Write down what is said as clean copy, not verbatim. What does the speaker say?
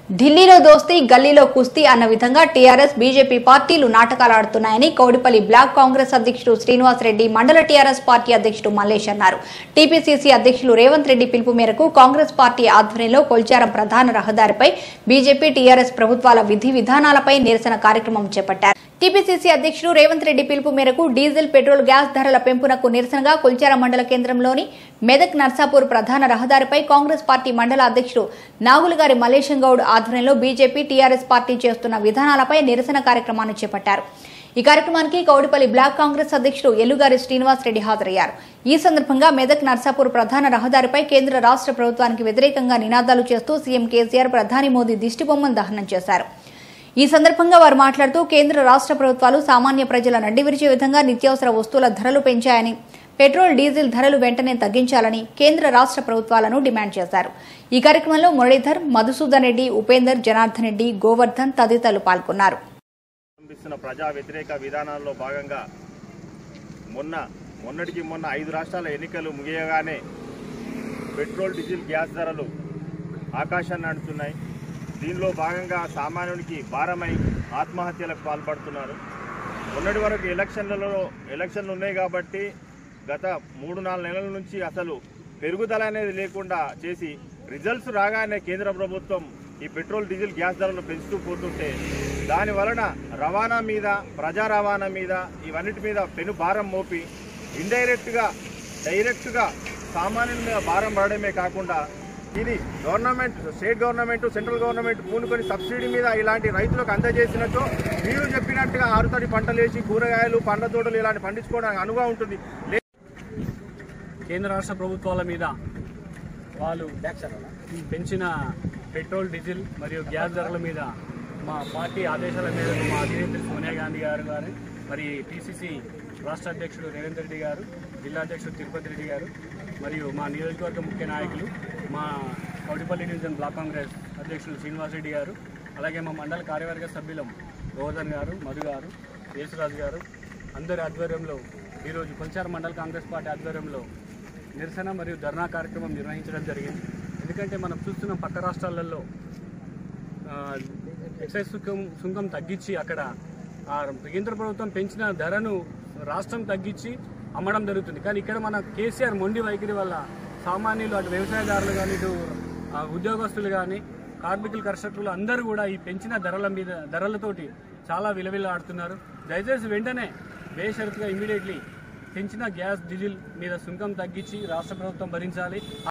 ఢిల్లీలో దోస్తీ గల్లీలో కుస్తీ అన్న విధంగా టీఆర్ఎస్ బీజేపీ పార్టీలు నాటకాలు ఆడుతున్నాయని కౌడిపల్లి బ్లాక్ కాంగ్రెస్ అధ్యక్షుడు శ్రీనివాస్ రెడ్డి, మండల టీఆర్ఎస్ పార్టీ అధ్యక్షుడు మల్లేష్ అన్నారు. టీపీసీసీ అధ్యక్షులు రేవంత్ రెడ్డి పిలుపు మేరకు కాంగ్రెస్ పార్టీ ఆధ్వర్యంలో కొల్చారం ప్రధాన రహదారిపై బీజేపీ టీఆర్ఎస్ ప్రభుత్వాల విధి విధానాలపై నిరసన కార్యక్రమం చేపట్టారు. టీపీసీసీ అధ్యక్షుడు రేవంత్ రెడ్డి పిలుపు మేరకు డీజిల్, పెట్రోల్, గ్యాస్ ధరల పెంపునకు నిరసనగా కొల్చారం మండల కేంద్రంలోని మెదక్ నర్సాపూర్ ప్రధాన రహదారిపై కాంగ్రెస్ పార్టీ మండల అధ్యక్షుడు నాగులగారి మల్లేశం గౌడ్ ఆధ్వర్యంలో బీజేపీ, టీఆర్ఎస్ పార్టీ చేస్తున్న విధానాలపై నిరసన కార్యక్రమాన్ని చేపట్టారు. ఈ కార్యక్రమానికి కౌడిపల్లి బ్లాక్ కాంగ్రెస్ అధ్యక్షుడు ఎల్లుగారి శ్రీనివాస్ రెడ్డి హాజరయ్యారు. ఈ సందర్భంగా మెదక్ నర్సాపూర్ ప్రధాన రహదారిపై కేంద్ర రాష్ట్ర ప్రభుత్వానికి వ్యతిరేకంగా నినాదాలు చేస్తూ సీఎం కేసీఆర్, ప్రధాని మోదీ దిష్టిబొమ్మను దహనం చేశారు. ఈ సందర్భంగా వారు మాట్లాడుతూ కేంద్ర రాష్ట్ర ప్రభుత్వాలు సామాన్య ప్రజల నడ్డి విరిచే విధంగా నిత్యావసర వస్తువుల ధరలు పెంచాయని, పెట్రోల్, డీజిల్ ధరలు వెంటనే తగ్గించాలని కేంద్ర రాష్ట్ర ప్రభుత్వాలను డిమాండ్ చేశారు. ఈ కార్యక్రమంలో మురళీధర్, మధుసూదన్ రెడ్డి, ఉపేందర్, జనార్దన్ రెడ్డి, గోవర్ధన్ తదితరులు పాల్గొన్నారు. ప్రజా వ్యతిరేక విధానాల్లో భాగంగా మొన్నటికి 5 రాష్ట్రాల ఎన్నికలు ముగియగానే పెట్రోల్, డీజిల్, గ్యాస్ ధరలు ఆకాశాన్ని అంటున్నాయి. దీనిలో భాగంగా సామాన్యునికి భారమై ఆత్మహత్యలకు పాల్పడుతున్నారు. మొన్నటి వరకు ఎలక్షన్లు ఉన్నాయి కాబట్టి గత 3-4 నెలల నుంచి అసలు పెరుగుదల అనేది లేకుండా చేసి రిజల్ట్స్ రాగానే కేంద్ర ప్రభుత్వం ఈ పెట్రోల్, డీజిల్, గ్యాస్ ధరలు పెంచుతూ పోతుంటే దాని వలన రవాణా మీద, ప్రజా రవాణా మీద, ఇవన్నిటి మీద పెను భారం మోపి ఇండైరెక్ట్గా, డైరెక్ట్గా సామాన్యుల మీద భారం పడడమే కాకుండా ఇది government, state government, central government పూనుకొని సబ్సిడీ మీద ఇలాంటి రైతులకు అందజేసినట్టు మీరు చెప్పినట్టుగా ఆరుతడి పంటలు వేసి కూరగాయలు, పండ్ల తోటలు ఇలాంటి పండించుకోవడానికి అనువుగా ఉంటుంది. కేంద్ర రాష్ట్ర ప్రభుత్వాల మీద వాళ్ళు పెంచిన పెట్రోల్, డీజిల్ మరియు గ్యాస్ ధరల మీద మా పార్టీ ఆదేశాల మేరకు మా అధినేత్రి సోనియా గాంధీ గారు మరి పిసిసి రాష్ట్ర అధ్యక్షుడు రేవంత్ రెడ్డి గారు, జిల్లా అధ్యక్షుడు తిరుపతి రెడ్డి గారు మరియు మా నియోజకవర్గ ముఖ్య నాయకులు, మా కౌడిపల్లి డివిజన్ బ్లాక్ కాంగ్రెస్ అధ్యక్షులు శ్రీనివాస్ రెడ్డి గారు, అలాగే మా మండల కార్యవర్గ సభ్యులం గోవర్ధన్ గారు, మధు గారు, యేసురాజు గారు అందరి ఆధ్వర్యంలో ఈరోజు కొల్చారం మండల కాంగ్రెస్ పార్టీ ఆధ్వర్యంలో నిరసన మరియు ధర్నా కార్యక్రమం నిర్వహించడం జరిగింది. ఎందుకంటే మనం చూస్తున్న పక్క రాష్ట్రాలలో ఎక్సైజ్ సుంకం తగ్గించి అక్కడ కేంద్ర ప్రభుత్వం పెంచిన ధరను రాష్ట్రం తగ్గించి అమ్మడం జరుగుతుంది. కానీ ఇక్కడ మన కేసీఆర్ మొండి వైఖరి వల్ల సామాన్యులు, అటు వ్యవసాయదారులు కానీ, ఇటు ఉద్యోగస్తులు కానీ, కార్మికులు, కర్షకులు అందరూ కూడా ఈ పెంచిన ధరలతోటి చాలా విలవిల్లాడుతున్నారు. దయచేసి వెంటనే బేషరతుగా ఇమీడియట్లీ పెంచిన గ్యాస్, డీజిల్ మీద సుంకం తగ్గించి రాష్ట్ర ప్రభుత్వం భరించాలి.